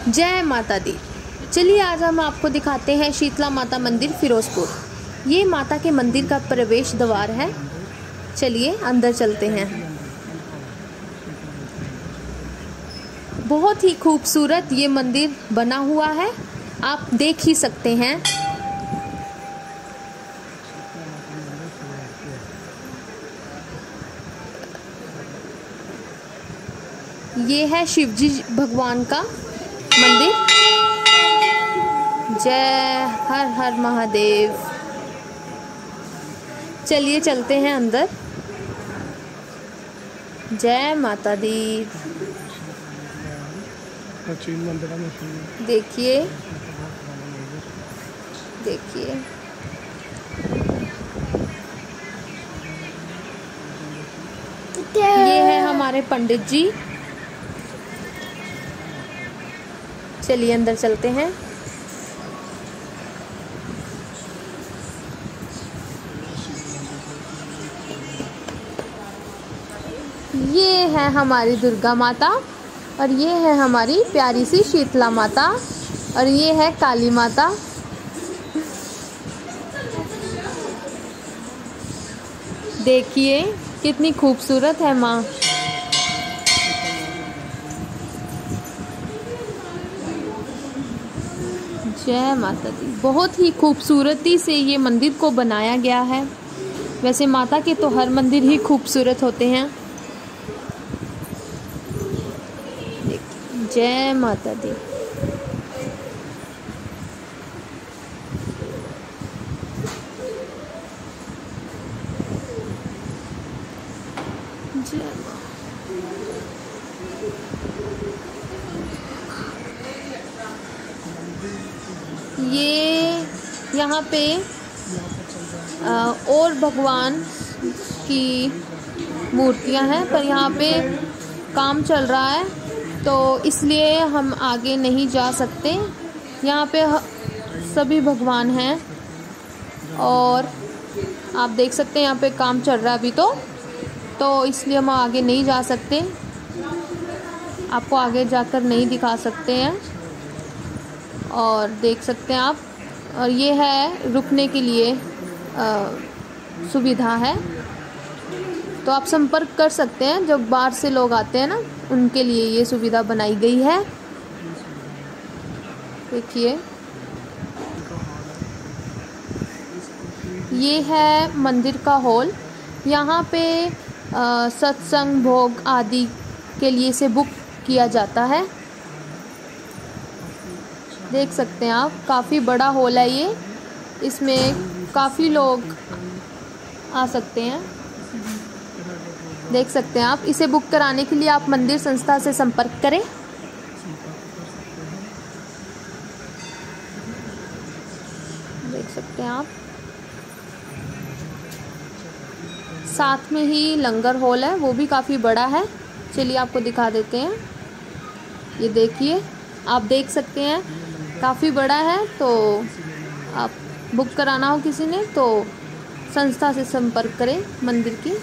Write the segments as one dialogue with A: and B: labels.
A: जय माता दी। चलिए आज हम आपको दिखाते हैं शीतला माता मंदिर फिरोजपुर। ये माता के मंदिर का प्रवेश द्वार है। चलिए अंदर चलते हैं। बहुत ही खूबसूरत ये मंदिर बना हुआ है, आप देख ही सकते हैं। ये है शिवजी भगवान का मंदिर। जय हर हर महादेव। चलिए चलते हैं अंदर। जय माता दी। देखिए देखिए ये है हमारे पंडित जी। चलिए अंदर चलते हैं। ये है हमारी दुर्गा माता और ये है हमारी प्यारी सी शीतला माता और ये है काली माता। देखिए कितनी खूबसूरत है माँ। जय माता दी। बहुत ही खूबसूरती से ये मंदिर को बनाया गया है। वैसे माता के तो हर मंदिर ही खूबसूरत होते हैं। जय माता दी। जय माँ। ये यहाँ पे और भगवान की मूर्तियाँ हैं, पर यहाँ पे काम चल रहा है तो इसलिए हम आगे नहीं जा सकते। यहाँ पे सभी भगवान हैं और आप देख सकते हैं यहाँ पे काम चल रहा है अभी तो इसलिए हम आगे नहीं जा सकते। आपको आगे जाकर नहीं दिखा सकते हैं और देख सकते हैं आप। और ये है रुकने के लिए सुविधा है, तो आप संपर्क कर सकते हैं। जब बाहर से लोग आते हैं ना, उनके लिए ये सुविधा बनाई गई है। देखिए ये है मंदिर का हॉल। यहाँ पे सत्संग भोग आदि के लिए इसे बुक किया जाता है। देख सकते हैं आप, काफ़ी बड़ा हॉल है ये। इसमें काफ़ी लोग आ सकते हैं। देख सकते हैं आप। इसे बुक कराने के लिए आप मंदिर संस्था से संपर्क करें। देख सकते हैं आप। साथ में ही लंगर हॉल है, वो भी काफ़ी बड़ा है। चलिए आपको दिखा देते हैं। ये देखिए, आप देख सकते हैं काफ़ी बड़ा है। तो आप बुक कराना हो किसी ने तो संस्था से संपर्क करें मंदिर की।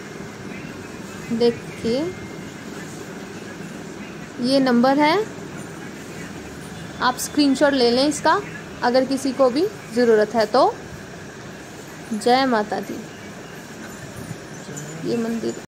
A: देखिए ये नंबर है, आप स्क्रीनशॉट ले लें इसका अगर किसी को भी ज़रूरत है तो। जय माता दी। ये मंदिर